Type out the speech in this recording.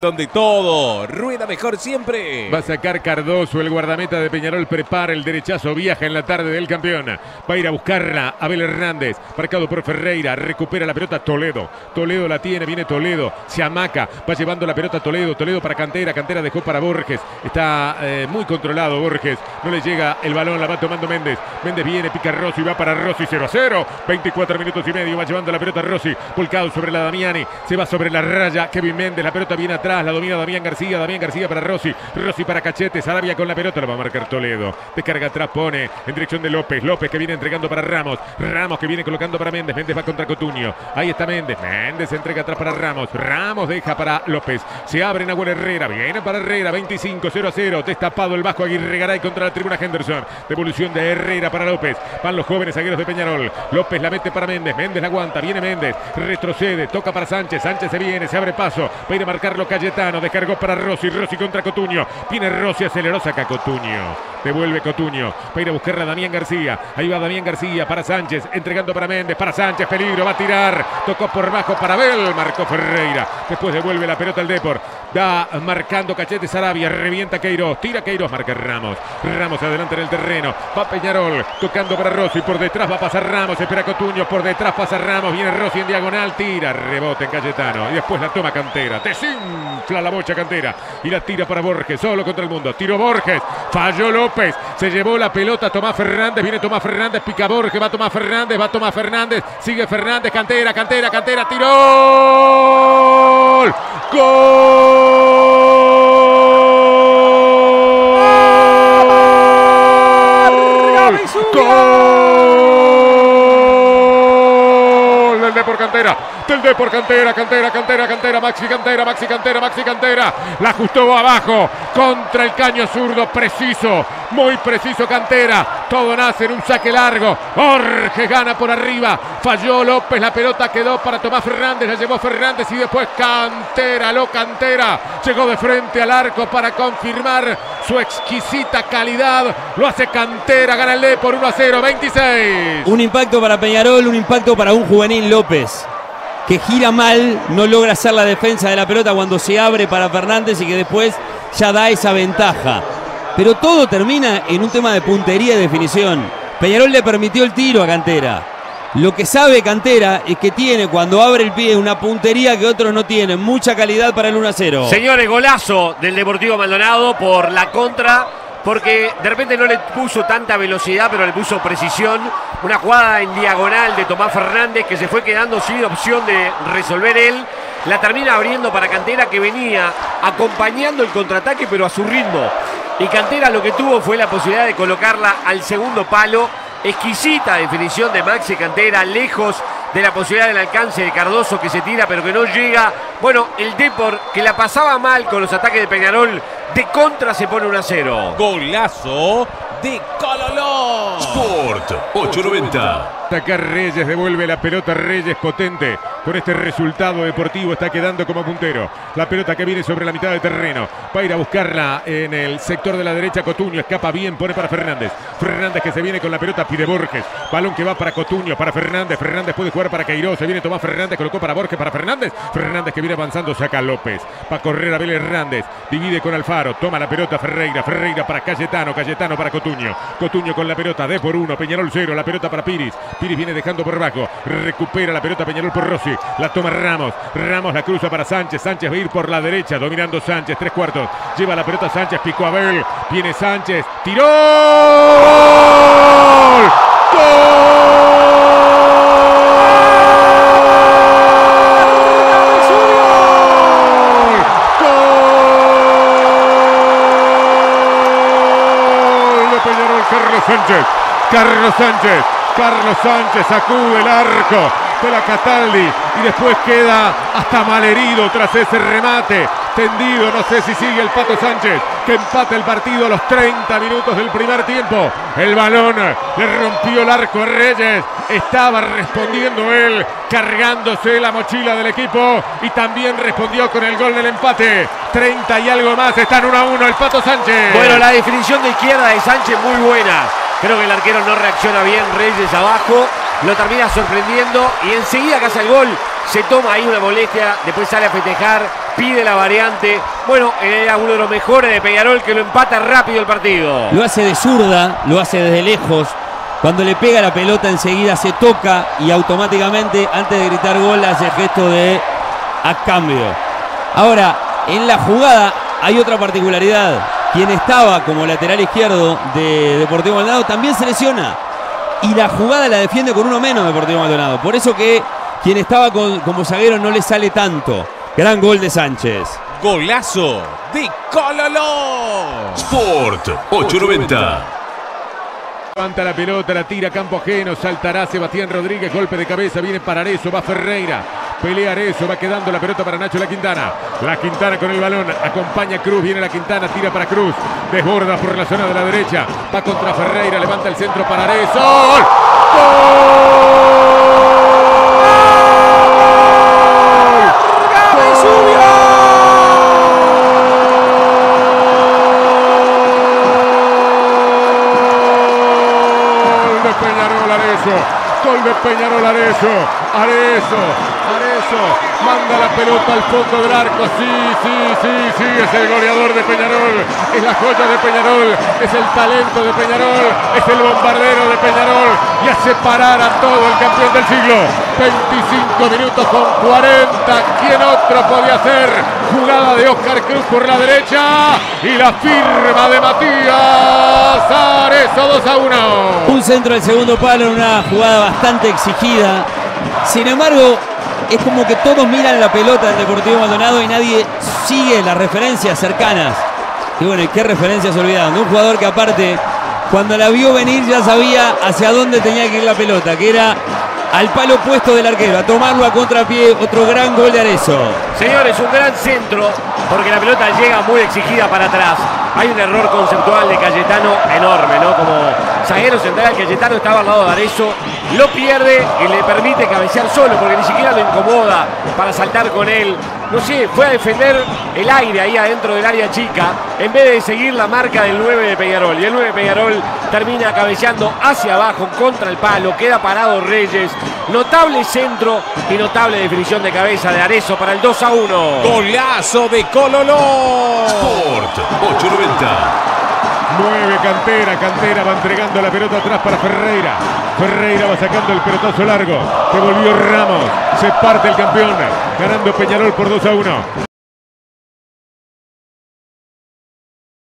Donde todo rueda mejor siempre. Va a sacar Cardoso, el guardameta de Peñarol, prepara el derechazo, viaja en la tarde del campeón. Va a ir a buscarla Abel Hernández, marcado por Ferreira, recupera la pelota Toledo. Toledo la tiene, viene Toledo, se amaca, va llevando la pelota Toledo para Cantera, Cantera dejó para Borges. Está muy controlado Borges, no le llega el balón, la va tomando Méndez. Méndez viene, pica Rossi, va para Rossi, 0-0. 24 minutos y medio, va llevando la pelota Rossi, volcado sobre la Damiani, se va sobre la raya Kevin Méndez, la pelota viene atrás, la domina Damián García para Rossi para Cachete, Sarabia con la pelota, la va a marcar Toledo, descarga atrás, pone en dirección de López que viene entregando para Ramos que viene colocando para Méndez va contra Cotuño, ahí está Méndez entrega atrás para Ramos deja para López, se abre Nahuel Herrera, viene para Herrera, 25-0-0, destapado el Vasco Aguirre Garay contra la tribuna Henderson, devolución de Herrera para López, van los jóvenes zagueros de Peñarol, López la mete para Méndez la aguanta, viene Méndez, retrocede, toca para Sánchez se viene, se abre paso, va a ir a marcarlo Cayetano, descargó para Rossi contra Cotuño, viene Rossi, aceleró, saca Cotuño, devuelve Cotuño, va a ir a buscar a Damián García, ahí va Damián García para Sánchez, entregando para Méndez, peligro, va a tirar, tocó por bajo para Abel, marcó Ferreira, después devuelve la pelota al Depor, da marcando Cachete Sarabia, revienta Queiroz, tira Queiroz, marca Ramos adelante en el terreno, va Peñarol, tocando para Rossi, por detrás va a pasar Ramos, espera Cotuño, por detrás pasa Ramos, viene Rossi en diagonal, tira, rebote en Cayetano, y después la toma Cantera, desinfla la bocha Cantera, y la tira para Borges, solo contra el mundo, tiró Borges, falló López, se llevó la pelota Tomás Fernández, viene Tomás Fernández, pica Borges, va Tomás Fernández, sigue Fernández, Cantera, tiró, ¡Gol! Del Depor Cantera, Maxi Cantera, la ajustó abajo, contra el caño zurdo, preciso, muy preciso Cantera, todo nace en un saque largo, Borges gana por arriba, falló López, la pelota quedó para Tomás Fernández, la llevó Fernández y después Cantera, llegó de frente al arco para confirmar su exquisita calidad, lo hace Cantera, gana el Depor 1-0, 26. Un impacto para Peñarol, un impacto para un juvenil López, que gira mal, no logra hacer la defensa de la pelota cuando se abre para Fernández y que después ya da esa ventaja. Pero todo termina en un tema de puntería y definición. Peñarol le permitió el tiro a Cantera. Lo que sabe Cantera es que tiene, cuando abre el pie, una puntería que otros no tienen. Mucha calidad para el 1-0. Señores, golazo del Deportivo Maldonado por la contra, porque de repente no le puso tanta velocidad, pero le puso precisión. Una jugada en diagonal de Tomás Fernández que se fue quedando sin opción de resolver él. La termina abriendo para Cantera, que venía acompañando el contraataque, pero a su ritmo. Y Cantera lo que tuvo fue la posibilidad de colocarla al segundo palo. Exquisita definición de Maxi Cantera, lejos de la posibilidad del alcance de Cardoso, que se tira pero que no llega. Bueno, el Depor, que la pasaba mal con los ataques de Peñarol, de contra se pone 1-0. Golazo de Cololó. Sport 890. Ataca Reyes, devuelve la pelota Reyes, potente. Con este resultado deportivo está quedando como puntero. La pelota que viene sobre la mitad del terreno. Va a ir a buscarla en el sector de la derecha. Cotuño escapa bien, pone para Fernández. Fernández que se viene con la pelota, pide Borges. Balón que va para Cotuño, para Fernández. Fernández puede jugar para Queiroz. Se viene Tomás Fernández, colocó para Borges, para Fernández. Fernández que viene avanzando, saca a López. Va a correr Abel Hernández. Divide con Alfaro. Toma la pelota Ferreira. Ferreira para Cayetano. Cayetano para Cotuño. Cotuño con la pelota, de por 1. Peñarol 0. La pelota para Piris. Piris viene dejando por bajo. Recupera la pelota Peñarol por Rossi. La toma Ramos. Ramos la cruza para Sánchez. Sánchez va a ir por la derecha. Dominando Sánchez. 3/4. Lleva la pelota Sánchez. Picó Abel. Viene Sánchez. ¡Tiró! ¡Gol! Carlos Sánchez sacude el arco de la Cataldi y después queda hasta malherido tras ese remate tendido. No sé si sigue el Pato Sánchez, que empata el partido a los 30 minutos del primer tiempo. El balón le rompió el arco a Reyes. Estaba respondiendo él, cargándose la mochila del equipo, y también respondió con el gol del empate. 30 y algo más, están 1-1 el Pato Sánchez. Bueno, la definición de izquierda de Sánchez muy buena. Creo que el arquero no reacciona bien, Reyes abajo, lo termina sorprendiendo y enseguida que hace el gol se toma ahí una molestia, después sale a festejar pide la variante. Bueno, era uno de los mejores de Peñarol, que lo empata rápido el partido. Lo hace de zurda, lo hace desde lejos. Cuando le pega la pelota enseguida se toca y automáticamente antes de gritar gol hace el gesto de a cambio. Ahora, en la jugada hay otra particularidad. Quien estaba como lateral izquierdo de Deportivo Maldonado también se lesiona. Y la jugada la defiende con uno menos Deportivo Maldonado. Por eso que quien estaba como zaguero no le sale tanto. Gran gol de Sánchez. Golazo de Cololó. Sport 890. Levanta la pelota, la tira, campo ajeno, saltará Sebastián Rodríguez, golpe de cabeza, viene para Arezzo, va Ferreira, pelea Arezzo, va quedando la pelota para Nacho La Quintana. La Quintana con el balón, acompaña Cruz, viene La Quintana, tira para Cruz, desborda por la zona de la derecha, va contra Ferreira, levanta el centro para Arezzo. ¡Gol! Gol de Peñarol, Arezzo, manda la pelota al fondo del arco, sí, es el goleador de Peñarol, es la joya de Peñarol, es el talento de Peñarol, es el bombardero de Peñarol y hace parar a todo el campeón del siglo. 25 minutos con 40, ¿quién otro podía hacer? Jugada de Oscar Cruz por la derecha y la firma de Matías Arezzo, 2-1. Un centro del segundo palo en una jugada bastante exigida. Sin embargo, es como que todos miran la pelota del Deportivo Maldonado y nadie sigue las referencias cercanas. Y bueno, ¿y qué referencias se olvidaron? De un jugador que aparte, cuando la vio venir ya sabía hacia dónde tenía que ir la pelota, que era al palo opuesto del arquero, a tomarlo a contrapié. Otro gran gol de Arezzo. Señores, un gran centro, porque la pelota llega muy exigida para atrás. Hay un error conceptual de Cayetano enorme, ¿no? Como zaguero central, Cayetano estaba al lado de Arezzo, lo pierde y le permite cabecear solo, porque ni siquiera lo incomoda para saltar con él. No sé, fue a defender el aire ahí adentro del área chica, en vez de seguir la marca del 9 de Peñarol. Y el 9 de Peñarol termina cabeceando hacia abajo, contra el palo, queda parado Reyes. Notable centro y notable definición de cabeza de Arezzo para el 2-1. Golazo de Cololó. Sport 890. 9 Cantera va entregando la pelota atrás para Ferreira. Ferreira va sacando el pelotazo largo. Devolvió Ramos. Se parte el campeón. Ganando Peñarol por 2-1.